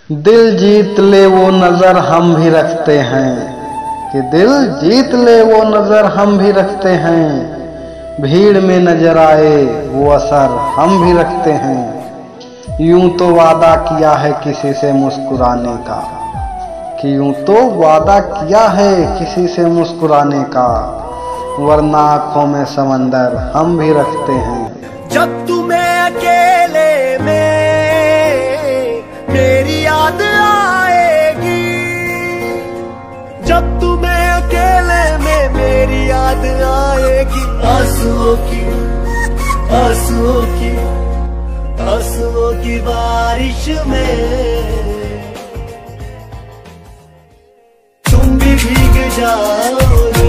दिल जीत ले वो नजर हम भी रखते हैं, कि दिल जीत ले वो नजर हम भी रखते हैं, भीड़ में नजर आए वो असर हम भी रखते हैं। यूं तो वादा किया है किसी से मुस्कुराने का, कि यूं तो वादा किया है किसी से मुस्कुराने का, वरना आंखों में समंदर हम भी रखते हैं। जब तुम्हें अकेले में मेरी याद आएगी, जब तुम्हें अकेले में मेरी याद आएगी, आंसुओं की आंसुओं की आंसुओं की बारिश में तुम भी भीग जाओ।